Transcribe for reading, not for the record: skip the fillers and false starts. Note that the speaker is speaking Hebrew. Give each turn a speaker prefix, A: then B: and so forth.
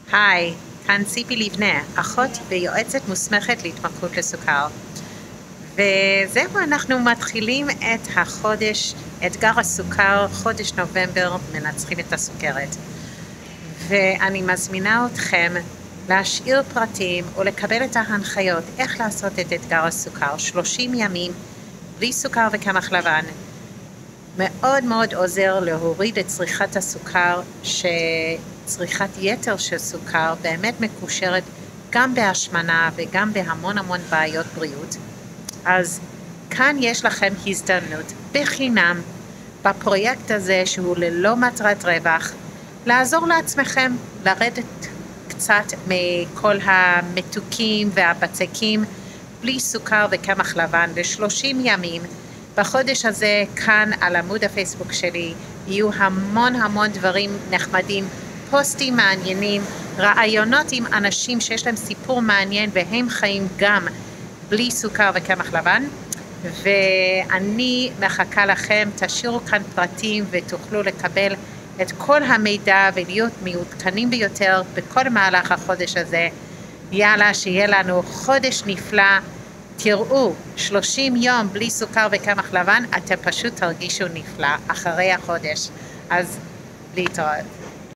A: היי, כאן ציפי לבנה, אחות ויועצת מוסמכת להתמכרות לסוכר. וזהו, אנחנו מתחילים את החודש, אתגר הסוכר, חודש נובמבר, מנצחים את הסוכרת. ואני מזמינה אתכם להשאיר פרטים או לקבל את ההנחיות איך לעשות את אתגר הסוכר, 30 ימים בלי סוכר וקמח לבן. מאוד מאוד עוזר להוריד את צריכת הסוכר, שצריכת יתר של סוכר באמת מקושרת גם בהשמנה וגם בהמון בעיות בריאות. אז כאן יש לכם הזדמנות בחינם בפרויקט הזה שהוא ללא מטרת רווח, לעזור לעצמכם לרדת קצת מכל המתוקים והבצקים בלי סוכר וקמח לבן ל-30 ימים. בחודש הזה כאן על עמוד הפייסבוק שלי יהיו המון דברים נחמדים, פוסטים מעניינים, רעיונות עם אנשים שיש להם סיפור מעניין והם חיים גם בלי סוכר וקמח לבן. ואני מחכה לכם, תשאירו כאן פרטים ותוכלו לקבל את כל המידע ולהיות מעודכנים ביותר בכל מהלך החודש הזה. יאללה, שיהיה לנו חודש נפלא. תראו, 30 יום בלי סוכר וקמח לבן, אתם פשוט תרגישו נפלא אחרי החודש. אז להתראות.